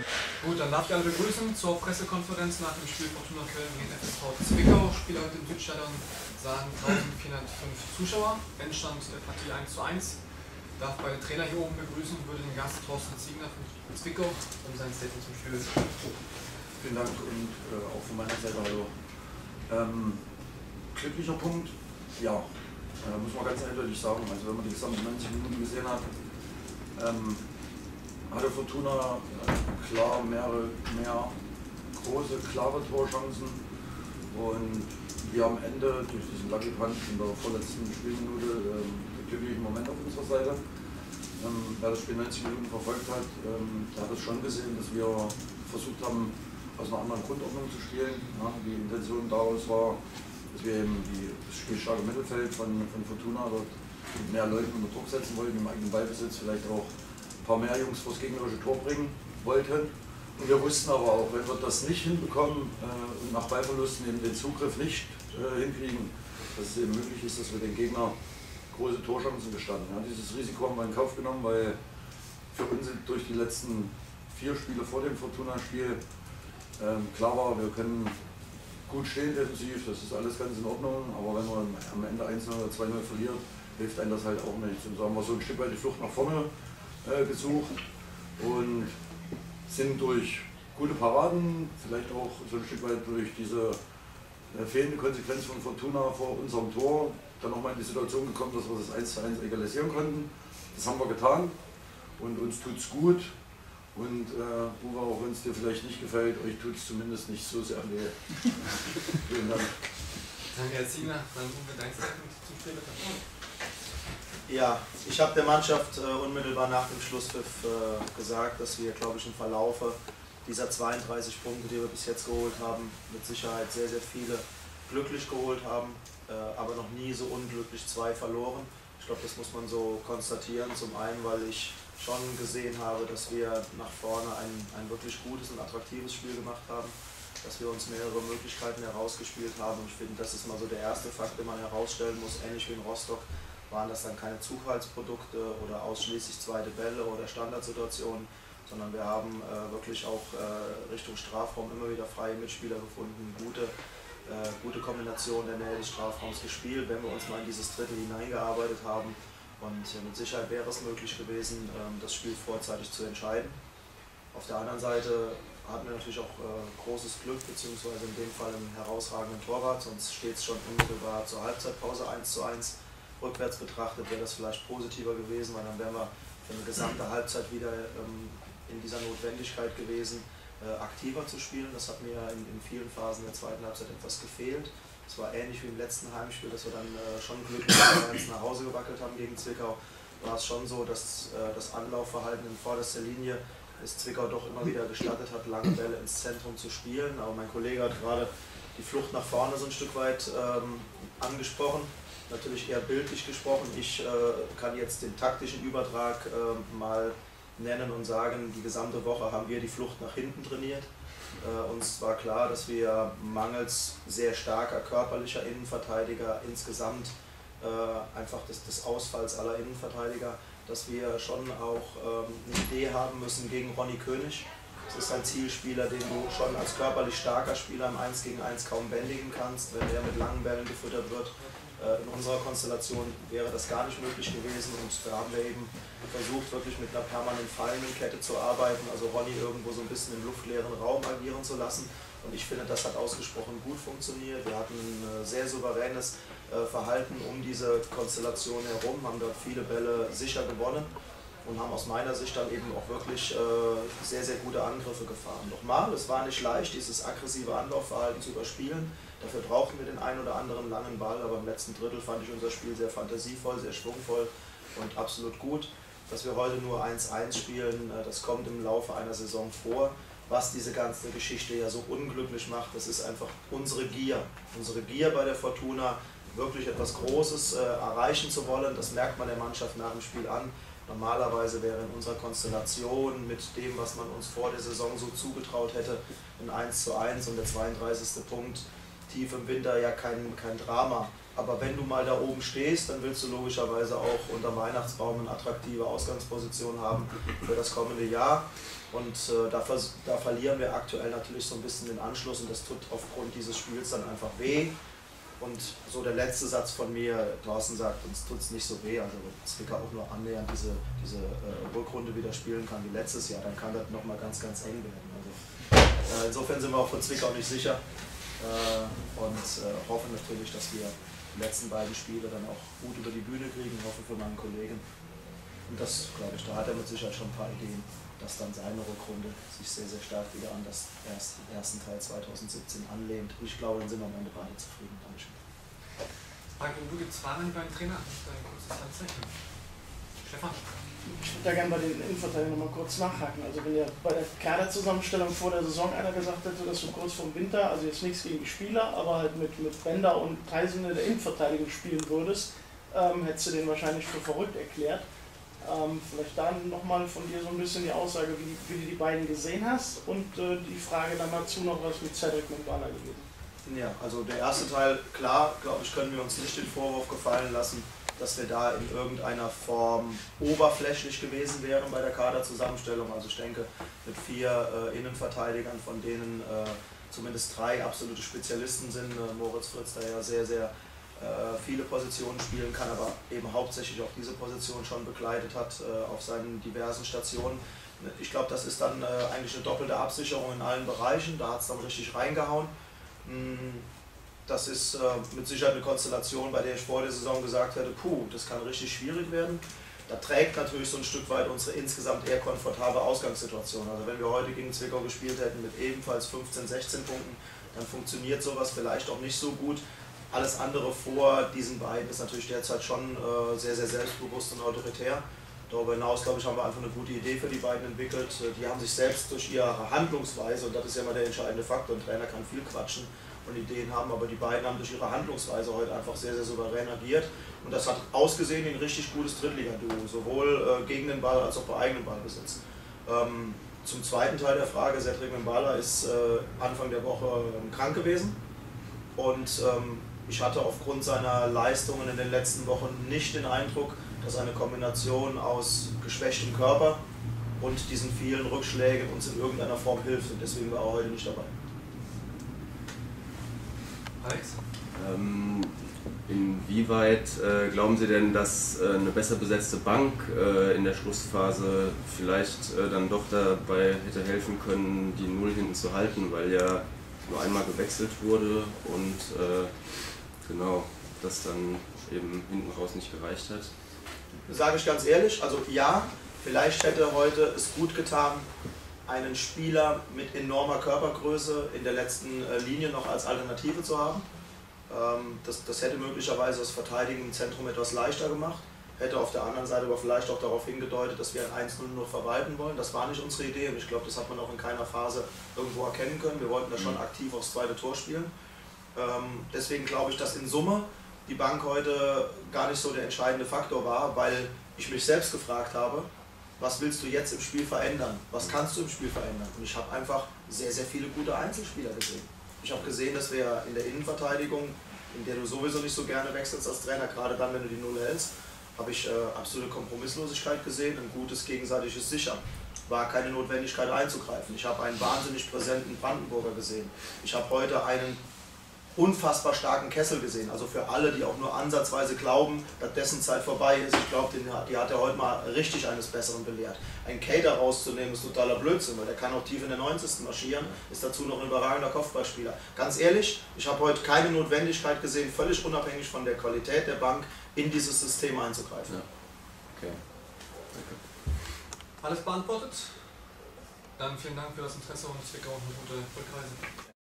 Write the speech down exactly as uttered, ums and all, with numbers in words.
Gut, dann darf ich alle begrüßen zur Pressekonferenz nach dem Spiel Fortuna Köln gegen F S V Zwickau. Spieler heute im Südstadion sahen eintausendvierhundertfünf Zuschauer. Endstand der Partie eins zu eins. Ich darf beide Trainer hier oben begrüßen und würde den Gast Thorsten Ziegner von Zwickau um sein Statement zum Spiel. Vielen Dank und äh, auch von meiner Seite hallo. Ähm, glücklicher Punkt, ja, äh, muss man ganz eindeutig sagen. Also wenn man die gesamten neunzig Minuten gesehen hat, ähm, hatte Fortuna äh, klar mehrere, mehr große, klare Torchancen und wir am Ende durch diesen Lucky Punch in der vorletzten Spielminute ähm, den glücklichen Moment auf unserer Seite. Ähm, wer das Spiel neunzig Minuten verfolgt hat, ähm, der hat es schon gesehen, dass wir versucht haben, aus einer anderen Grundordnung zu spielen. Ja, die Intention daraus war, dass wir eben die, das spielstarke Mittelfeld von, von Fortuna dort mit mehr Leuten unter Druck setzen wollten, im eigenen Ballbesitz vielleicht auch ein paar mehr Jungs vor das gegnerische Tor bringen wollten. Und wir wussten aber auch, wenn wir das nicht hinbekommen äh, und nach Ballverlusten eben den Zugriff nicht äh, hinkriegen, dass es eben möglich ist, dass wir den Gegner große Torchancen gestanden. Ja, dieses Risiko haben wir in Kauf genommen, weil für uns durch die letzten vier Spiele vor dem Fortuna-Spiel ähm, klar war, wir können gut stehen defensiv, das ist alles ganz in Ordnung, aber wenn man am Ende eins null oder zwei null verliert, hilft einem das halt auch nicht. Und so haben wir so ein Stück weit die Flucht nach vorne äh, gesucht und sind durch gute Paraden, vielleicht auch so ein Stück weit durch diese äh, fehlende Konsequenz von Fortuna vor unserem Tor, dann nochmal in die Situation gekommen, dass wir das eins zu eins egalisieren konnten. Das haben wir getan und uns tut es gut. Und äh, Uwe, auch wenn es dir vielleicht nicht gefällt, euch tut es zumindest nicht so sehr weh. Vielen Dank. Danke, Herr Ziegner. Dann Uwe, dein Statement zum Spiel. Ja, ich habe der Mannschaft äh, unmittelbar nach dem Schlusspfiff äh, gesagt, dass wir, glaube ich, im Verlaufe dieser zweiunddreißig Punkte, die wir bis jetzt geholt haben, mit Sicherheit sehr, sehr viele glücklich geholt haben, äh, aber noch nie so unglücklich zwei verloren. Ich glaube, das muss man so konstatieren. Zum einen, weil ich schon gesehen habe, dass wir nach vorne ein, ein wirklich gutes und attraktives Spiel gemacht haben, dass wir uns mehrere Möglichkeiten herausgespielt haben. Und ich finde, das ist mal so der erste Fakt, den man herausstellen muss. Ähnlich wie in Rostock waren das dann keine Zufallsprodukte oder ausschließlich zweite Bälle oder Standardsituationen, sondern wir haben äh, wirklich auch äh, Richtung Strafraum immer wieder freie Mitspieler gefunden, gute, äh, gute Kombination der Nähe des Strafraums gespielt, wenn wir uns mal in dieses Drittel hineingearbeitet haben. Und äh, mit Sicherheit wäre es möglich gewesen, äh, das Spiel vorzeitig zu entscheiden. Auf der anderen Seite hatten wir natürlich auch äh, großes Glück, beziehungsweise in dem Fall einen herausragenden Torwart, sonst steht es schon unmittelbar zur Halbzeitpause eins zu eins. Rückwärts betrachtet wäre das vielleicht positiver gewesen, weil dann wären wir für eine gesamte Halbzeit wieder ähm, in dieser Notwendigkeit gewesen, äh, aktiver zu spielen. Das hat mir in, in vielen Phasen der zweiten Halbzeit etwas gefehlt. Es war ähnlich wie im letzten Heimspiel, dass wir dann äh, schon glücklich nach Hause gewackelt haben gegen Zwickau. War es schon so, dass äh, das Anlaufverhalten in vorderster Linie es Zwickau doch immer wieder gestattet hat, lange Bälle ins Zentrum zu spielen. Aber mein Kollege hat gerade die Flucht nach vorne so ein Stück weit ähm, angesprochen. Natürlich eher bildlich gesprochen. Ich äh, kann jetzt den taktischen Übertrag äh, mal nennen und sagen, die gesamte Woche haben wir die Flucht nach hinten trainiert. Äh, uns war klar, dass wir mangels sehr starker körperlicher Innenverteidiger insgesamt äh, einfach des, des Ausfalls aller Innenverteidiger, dass wir schon auch ähm, eine Idee haben müssen gegen Ronny König. Das ist ein Zielspieler, den du schon als körperlich starker Spieler im eins gegen eins kaum bändigen kannst, wenn der mit langen Bällen gefüttert wird. In unserer Konstellation wäre das gar nicht möglich gewesen und da haben wir eben versucht, wirklich mit einer permanent fallenden Kette zu arbeiten, also Ronny irgendwo so ein bisschen im luftleeren Raum agieren zu lassen und ich finde, das hat ausgesprochen gut funktioniert. Wir hatten ein sehr souveränes Verhalten um diese Konstellation herum, haben dort viele Bälle sicher gewonnen und haben aus meiner Sicht dann eben auch wirklich sehr, sehr gute Angriffe gefahren. Nochmal, es war nicht leicht, dieses aggressive Anlaufverhalten zu überspielen. Dafür brauchten wir den einen oder anderen langen Ball, aber im letzten Drittel fand ich unser Spiel sehr fantasievoll, sehr schwungvoll und absolut gut. Dass wir heute nur eins eins spielen, das kommt im Laufe einer Saison vor. Was diese ganze Geschichte ja so unglücklich macht, das ist einfach unsere Gier. Unsere Gier bei der Fortuna, wirklich etwas Großes äh, erreichen zu wollen, das merkt man der Mannschaft nach dem Spiel an. Normalerweise wäre in unserer Konstellation mit dem, was man uns vor der Saison so zugetraut hätte, ein eins zu eins und der zweiunddreißigste Punkt tief im Winter ja kein, kein Drama. Aber wenn du mal da oben stehst, dann willst du logischerweise auch unter Weihnachtsbaum eine attraktive Ausgangsposition haben für das kommende Jahr. Und äh, da, da verlieren wir aktuell natürlich so ein bisschen den Anschluss und das tut aufgrund dieses Spiels dann einfach weh. Und so der letzte Satz von mir, Thorsten sagt, uns tut es nicht so weh, also wenn Zwickau auch nur annähernd diese, diese äh, Rückrunde wieder spielen kann wie letztes Jahr, dann kann das nochmal ganz, ganz eng werden. Also, äh, insofern sind wir auch von Zwickau nicht sicher äh, und äh, hoffen natürlich, dass wir die letzten beiden Spiele dann auch gut über die Bühne kriegen, hoffe für meinen Kollegen. Und das, glaube ich, da hat er mit Sicherheit schon ein paar Ideen, dass dann seine Rückrunde sich sehr, sehr stark wieder an das erste, ersten Teil zweitausendsiebzehn anlehnt. Und ich glaube, dann sind wir am Ende beide zufrieden. Dankeschön. Danke, Uwe. Jetzt waren wir beim Trainer. Dein kurzes Handzeichen. Stefan? Ich würde da gerne bei den Innenverteidigern noch mal kurz nachhaken. Also wenn ja bei der Kaderzusammenstellung vor der Saison einer gesagt hätte, dass du kurz vorm Winter, also jetzt nichts gegen die Spieler, aber halt mit, mit Bender und Teisene der Innenverteidigung spielen würdest, ähm, hättest du den wahrscheinlich für verrückt erklärt. Ähm, vielleicht dann nochmal von dir so ein bisschen die Aussage, wie, wie du die beiden gesehen hast und äh, die Frage dann dazu noch, was mit Cedric Mbala gewesen. Ja, also der erste Teil, klar, glaube ich, können wir uns nicht den Vorwurf gefallen lassen, dass wir da in irgendeiner Form oberflächlich gewesen wären bei der Kaderzusammenstellung. Also ich denke, mit vier äh, Innenverteidigern, von denen äh, zumindest drei absolute Spezialisten sind, äh, Moritz Fritz, der ja sehr, sehr viele Positionen spielen kann, aber eben hauptsächlich auch diese Position schon begleitet hat äh, auf seinen diversen Stationen. Ich glaube, das ist dann äh, eigentlich eine doppelte Absicherung in allen Bereichen, da hat es dann richtig reingehauen. Das ist äh, mit Sicherheit eine Konstellation, bei der ich vor der Saison gesagt hätte, puh, das kann richtig schwierig werden. Da trägt natürlich so ein Stück weit unsere insgesamt eher komfortable Ausgangssituation. Also wenn wir heute gegen Zwickau gespielt hätten mit ebenfalls fünfzehn, sechzehn Punkten, dann funktioniert sowas vielleicht auch nicht so gut. Alles andere vor diesen beiden ist natürlich derzeit schon äh, sehr, sehr selbstbewusst und autoritär. Darüber hinaus, glaube ich, haben wir einfach eine gute Idee für die beiden entwickelt. Die haben sich selbst durch ihre Handlungsweise, und das ist ja immer der entscheidende Faktor, ein Trainer kann viel quatschen und Ideen haben, aber die beiden haben durch ihre Handlungsweise heute einfach sehr, sehr souverän agiert. Und das hat ausgesehen wie ein richtig gutes Drittliga-Duo, sowohl äh, gegen den Ball als auch bei eigenem Ballbesitz. Ähm, zum zweiten Teil der Frage, Cedric Mbala ist äh, Anfang der Woche äh, krank gewesen und ähm, ich hatte aufgrund seiner Leistungen in den letzten Wochen nicht den Eindruck, dass eine Kombination aus geschwächtem Körper und diesen vielen Rückschlägen uns in irgendeiner Form hilft. Und deswegen war er heute nicht dabei. Alex? Ähm, inwieweit äh, glauben Sie denn, dass äh, eine besser besetzte Bank äh, in der Schlussphase vielleicht äh, dann doch dabei hätte helfen können, die Null hinten zu halten, weil ja nur einmal gewechselt wurde und äh, genau, das dann eben hinten raus nicht gereicht hat? Sage ich ganz ehrlich, also ja, vielleicht hätte heute es gut getan, einen Spieler mit enormer Körpergröße in der letzten Linie noch als Alternative zu haben. Das, das hätte möglicherweise das Verteidigen im Zentrum etwas leichter gemacht, hätte auf der anderen Seite aber vielleicht auch darauf hingedeutet, dass wir ein eins null nur verwalten wollen. Das war nicht unsere Idee und ich glaube, das hat man auch in keiner Phase irgendwo erkennen können. Wir wollten da schon aktiv aufs zweite Tor spielen. Ähm, deswegen glaube ich, dass in Summe die Bank heute gar nicht so der entscheidende Faktor war, weil ich mich selbst gefragt habe, was willst du jetzt im Spiel verändern? Was kannst du im Spiel verändern? Und ich habe einfach sehr, sehr viele gute Einzelspieler gesehen. Ich habe gesehen, dass wir in der Innenverteidigung, in der du sowieso nicht so gerne wechselst als Trainer, gerade dann, wenn du die Null hältst, habe ich äh, absolute Kompromisslosigkeit gesehen, ein gutes gegenseitiges Sichern. War keine Notwendigkeit einzugreifen. Ich habe einen wahnsinnig präsenten Brandenburger gesehen. Ich habe heute einen unfassbar starken Kessel gesehen. Also für alle, die auch nur ansatzweise glauben, dass dessen Zeit vorbei ist, ich glaube, die hat er heute mal richtig eines Besseren belehrt. Ein Cater rauszunehmen ist totaler Blödsinn, weil der kann auch tief in der neunzigsten marschieren, ist dazu noch ein überragender Kopfballspieler. Ganz ehrlich, ich habe heute keine Notwendigkeit gesehen, völlig unabhängig von der Qualität der Bank, in dieses System einzugreifen. Ja. Okay. Danke. Alles beantwortet? Dann vielen Dank für das Interesse und Zwickau und eine gute Rückreise.